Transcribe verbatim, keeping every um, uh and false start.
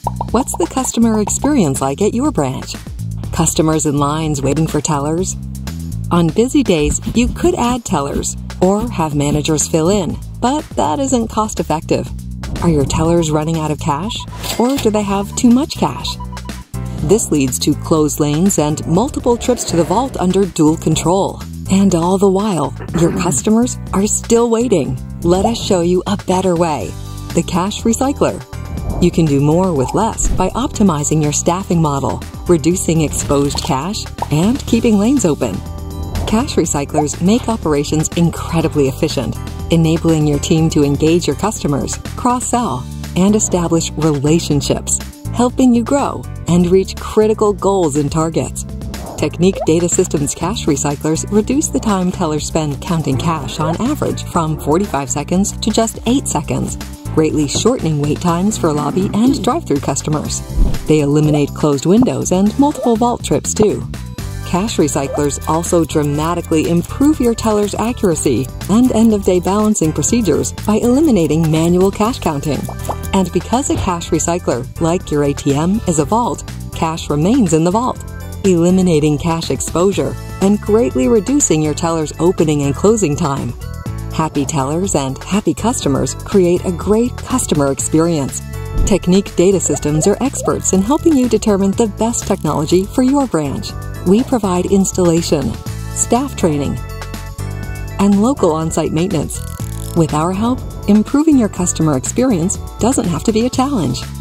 What's the customer experience like at your branch? Customers in lines waiting for tellers? On busy days, you could add tellers or have managers fill in, but that isn't cost-effective. Are your tellers running out of cash, or do they have too much cash? This leads to closed lanes and multiple trips to the vault under dual control. And all the while, your customers are still waiting. Let us show you a better way. The Cash Recycler. You can do more with less by optimizing your staffing model, reducing exposed cash, and keeping lanes open. Cash recyclers make operations incredibly efficient, enabling your team to engage your customers, cross-sell, and establish relationships, helping you grow and reach critical goals and targets. Technique Data Systems cash recyclers reduce the time tellers spend counting cash on average from forty-five seconds to just eight seconds, greatly shortening wait times for lobby and drive-thru customers. They eliminate closed windows and multiple vault trips too. Cash recyclers also dramatically improve your teller's accuracy and end-of-day balancing procedures by eliminating manual cash counting. And because a cash recycler, like your A T M, is a vault, cash remains in the vault, eliminating cash exposure and greatly reducing your teller's opening and closing time. Happy tellers and happy customers create a great customer experience. Technique Data Systems are experts in helping you determine the best technology for your branch. We provide installation, staff training, and local on-site maintenance. With our help, improving your customer experience doesn't have to be a challenge.